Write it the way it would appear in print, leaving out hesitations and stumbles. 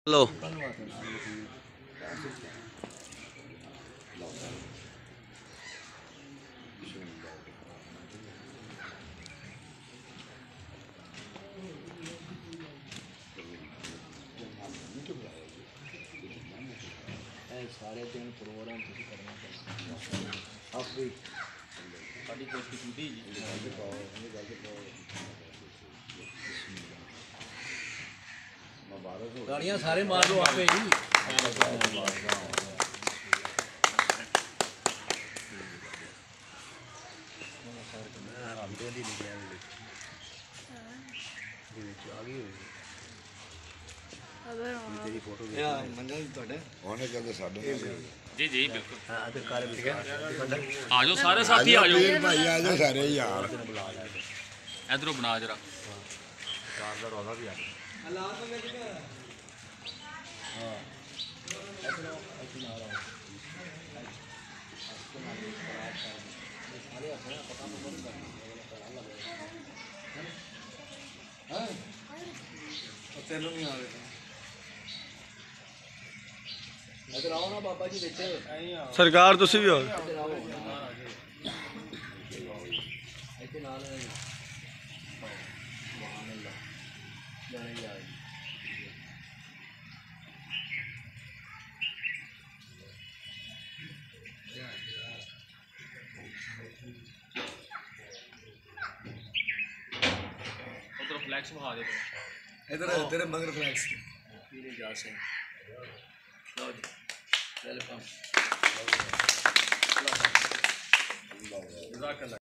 लो सारे दिन प्रोग्राम करना आप भी साड़ी कोशिश की गाड़ियाँ सारे मार लो आप ही जी जी बिल्कुल आ जाओ सारे साथी आ जाओ भाई आ जाओ सारे यार इधरों बना जरा इधर आओ ना बाबा जी बेटे सरकार तुसी भी हो इधर आओ इधर नाल जाने जा उधर फ्लैक्स बहा दे इधर तेरे मगर फ्लैक्स पीले जा से लो जी वेलकम